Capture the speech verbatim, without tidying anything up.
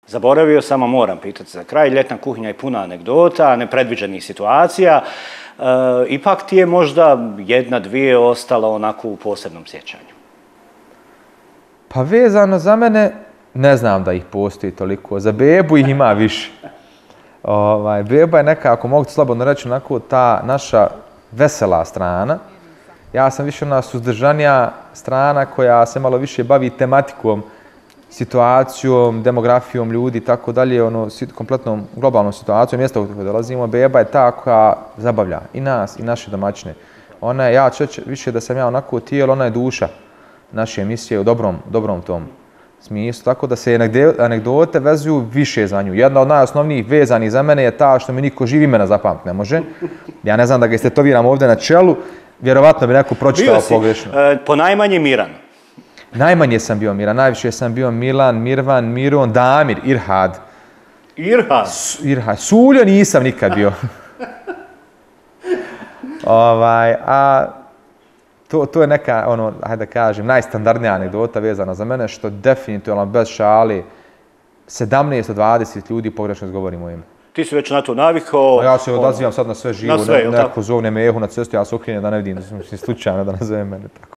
Zaboravio sam, a moram pitati za kraj, ljetna kuhinja je puna anegdota, nepredviđenih situacija. E, ipak ti je možda jedna, dvije ostala onako u posebnom sjećanju. Pa vezano za mene, ne znam da ih postoji toliko. Za bebu ih ima više. Ovaj, beba je neka, ako mogu slobodno reći, onako ta naša vesela strana. Ja sam više ona suzdržanija strana koja se malo više bavi tematikom, situacijom, demografijom ljudi i tako dalje, ono, kompletnom globalnom situacijom, mjesta u koje dolazimo. Beba je ta koja zabavlja i nas i naše domaćine. Ona je, ja ću reći više da sam ja onako tijelo, ona je duša naše emisije u dobrom, dobrom tom smislu. Tako da se anegdote vezuju više za nju. Jedna od najosnovnijih vezanih za mene je ta što mi niko živ imena zapamtiti ne može. Ja ne znam da ga istetoviram ovdje na čelu, vjerovatno bi neko pročitao pogrešno. E, po najmanje Miran. Najmanje sam bio Miran, najviše sam bio Milan, Mirvan, Miron, Damir, Irhad. Irhad? Irhad. Suljo nisam nikad bio. ovaj, a to, to je neka, ono, hajde da kažem, najstandardnija anegdota vezana za mene, što definitivno bez šali sedamnaest od dvadeset ljudi pogrešno izgovori moje ime. Ti si već na to navikao. A ja se odazivam sad na sve živo, na sve, ne, neko zovne me Ehu na cestu, ja se okrenem da ne vidim, slučajno da nazove mene tako.